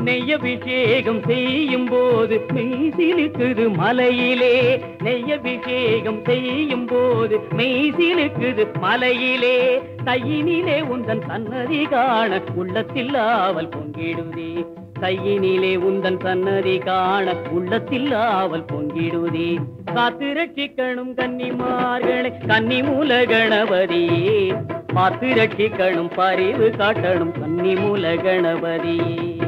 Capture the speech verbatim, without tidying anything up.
நெய்யபிஷேகம் செய்யும் போது மெய்சிலுக்குது மலையிலே, நெய்யபிஷேகம் செய்யும் போது மெய்சிலுக்குது மலையிலே. கையினிலே உந்தன் சன்னதி காண உள்ளத்தில் ஆவல் பொங்கிடுதே, கையினிலே உந்தன் சன்னதி காண உள்ளத்தில் ஆவல் பொங்கிடுதே. காத்து ரட்சிக்கணும் கன்னிமார்களே கன்னிமூல கணபதியே, பார்த்து ரட்சிக்கணும் பரிவு காட்டணும் கன்னிமூல கணபதியே.